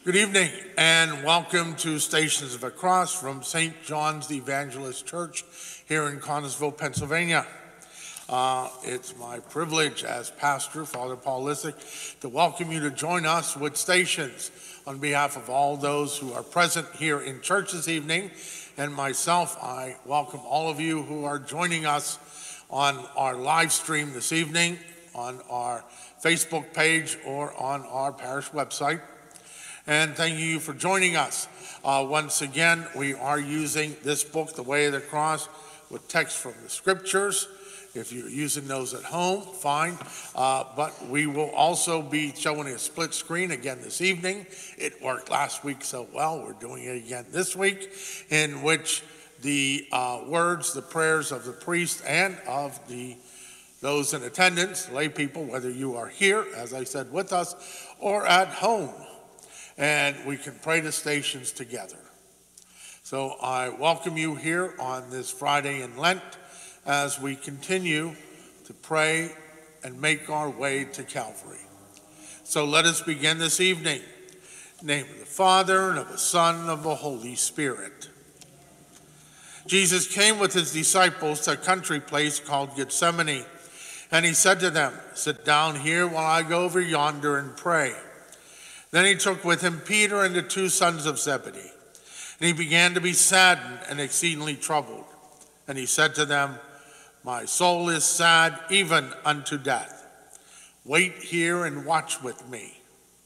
Good evening and welcome to Stations of the Cross from St. John's the Evangelist Church here in Connersville, Pennsylvania. It's my privilege as pastor, Father Paul Lissick, to welcome you to join us with Stations on behalf of all those who are present here in church this evening. And myself, I welcome all of you who are joining us on our live stream this evening, on our Facebook page or on our parish website. And thank you for joining us. Once again, we are using this book, The Way of the Cross, with text from the scriptures. If you're using those at home, fine. But we will also be showing a split screen again this evening. It worked last week so well, we're doing it again this week, in which the words, the prayers of the priest and of those in attendance, lay people, whether you are here, as I said, with us, or at home, and we can pray the stations together. So I welcome you here on this Friday in Lent as we continue to pray and make our way to Calvary. So let us begin this evening. In the name of the Father, and of the Son, and of the Holy Spirit. Jesus came with his disciples to a country place called Gethsemane, and he said to them, "Sit down here while I go over yonder and pray." Then he took with him Peter and the two sons of Zebedee, and he began to be saddened and exceedingly troubled. And he said to them, "My soul is sad even unto death. Wait here and watch with me."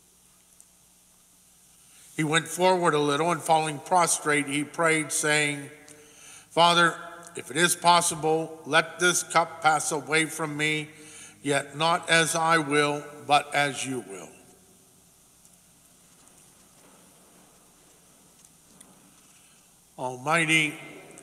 He went forward a little, and falling prostrate, he prayed, saying, "Father, if it is possible, let this cup pass away from me, yet not as I will, but as you will." Almighty,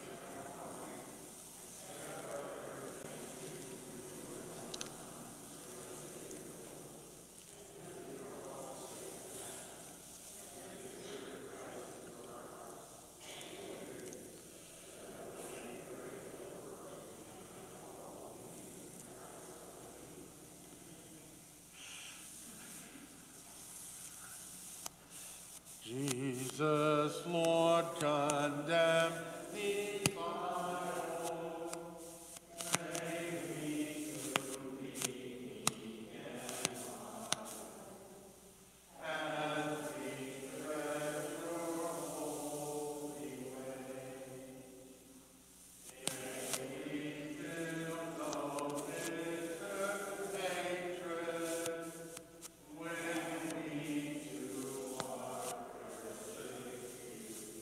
Jesus, Lord, condemn thee by all. Pray me to be meek and mild, as we tread your holy way. May we feel no bitter hatred when we do our persecution.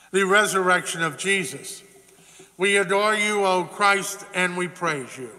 the resurrection of Jesus. We adore you, O Christ, and we praise you.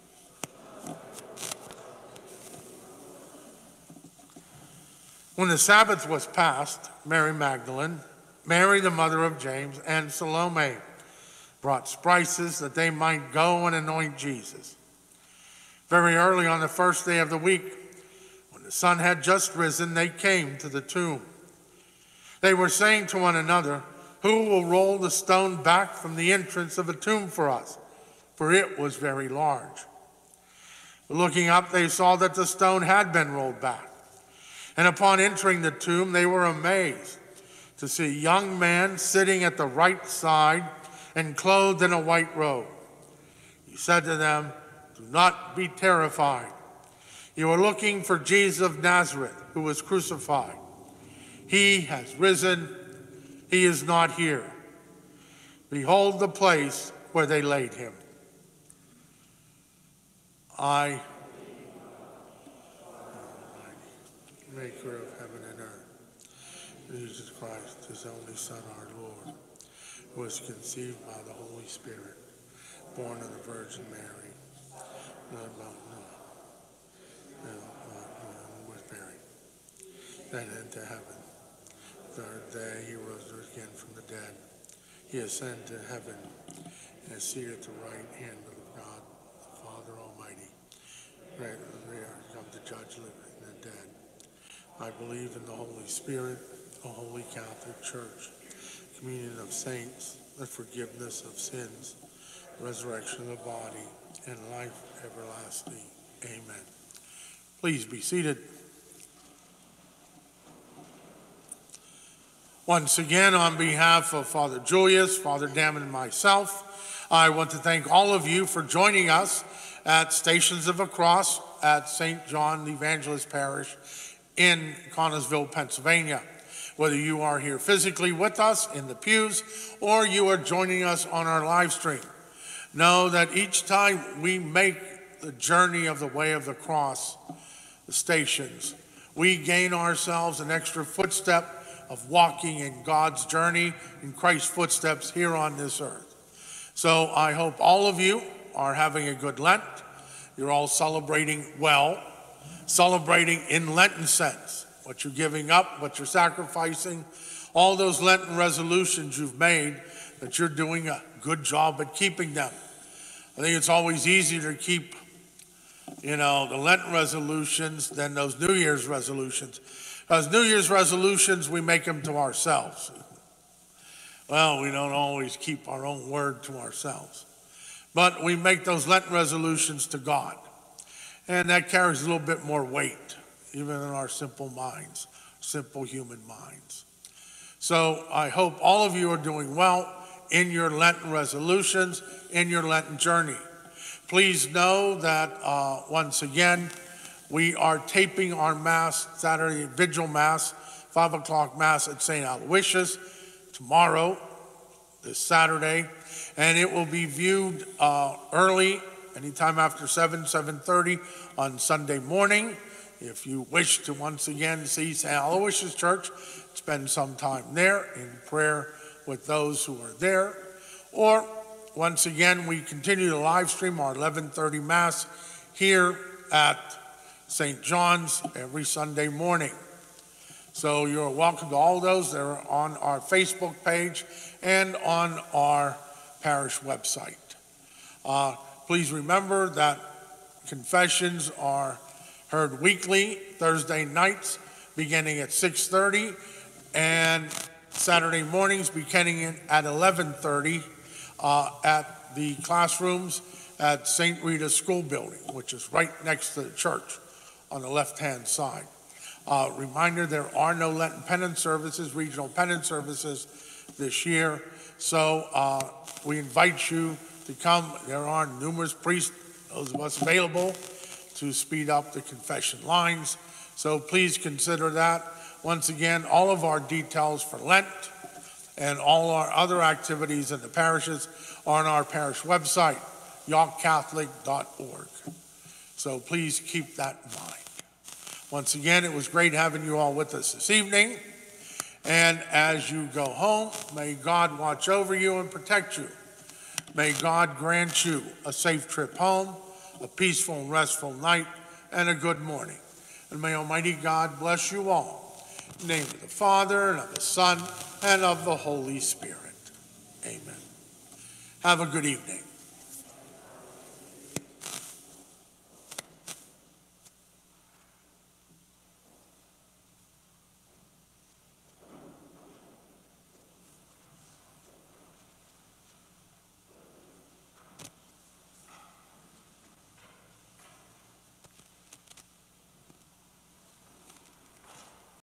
When the Sabbath was past, Mary Magdalene, Mary the mother of James, and Salome brought spices that they might go and anoint Jesus. Very early on the first day of the week, when the sun had just risen, they came to the tomb. They were saying to one another, "Who will roll the stone back from the entrance of the tomb for us?" For it was very large. Looking up, they saw that the stone had been rolled back. And upon entering the tomb, they were amazed to see a young man sitting at the right side and clothed in a white robe. He said to them, "Do not be terrified. You are looking for Jesus of Nazareth, who was crucified. He has risen. He is not here. Behold the place where they laid him. I, Maker of heaven and earth, Jesus Christ, his only Son, our Lord, who was conceived by the Holy Spirit, born of the Virgin Mary, was buried, then into heaven. Third day he rose again from the dead. He ascended to heaven and is seated at the right hand of God, the Father Almighty. We are come to judge living and the dead. I believe in the Holy Spirit, the Holy Catholic Church, communion of saints, the forgiveness of sins, resurrection of the body, and life everlasting. Amen. Please be seated. Once again, on behalf of Father Julius, Father Damon, and myself, I want to thank all of you for joining us at Stations of the Cross at St. John the Evangelist Parish in Connellsville, Pennsylvania. Whether you are here physically with us in the pews or you are joining us on our live stream, know that each time we make the journey of the way of the cross, the stations, we gain ourselves an extra footstep of walking in God's journey, in Christ's footsteps here on this earth. So I hope all of you are having a good Lent. You're all celebrating well, celebrating in Lenten sense, what you're giving up, what you're sacrificing, all those Lenten resolutions you've made, that you're doing a good job at keeping them. I think it's always easier to keep, the Lenten resolutions than those New Year's resolutions. Because New Year's resolutions, we make them to ourselves. Well, we don't always keep our own word to ourselves. But we make those Lenten resolutions to God. And that carries a little bit more weight, even in our simple minds, simple human minds. So I hope all of you are doing well in your Lenten resolutions, in your Lenten journey. Please know that once again, we are taping our Mass, Saturday Vigil Mass, 5 o'clock Mass at St. Aloysius tomorrow, this Saturday, and it will be viewed early, anytime after 7:30 on Sunday morning. If you wish to once again see St. Aloysius Church, spend some time there in prayer with those who are there. Or once again, we continue to live stream our 11:30 Mass here at St. John's every Sunday morning. So you're welcome to all those that are on our Facebook page and on our parish website. Please remember that confessions are heard weekly, Thursday nights beginning at 6:30 and Saturday mornings beginning at 11:30 at the classrooms at St. Rita's School Building, which is right next to the church on the left-hand side. Reminder, there are no Lenten penance services, regional penance services this year. So we invite you to come. There are numerous priests, those of us available, to speed up the confession lines. So please consider that. Once again, all of our details for Lent and all our other activities in the parishes are on our parish website, yorkcatholic.org. So please keep that in mind. Once again, it was great having you all with us this evening. And as you go home, may God watch over you and protect you. May God grant you a safe trip home, a peaceful and restful night, and a good morning. And may Almighty God bless you all. In the name of the Father, and of the Son, and of the Holy Spirit. Amen. Have a good evening.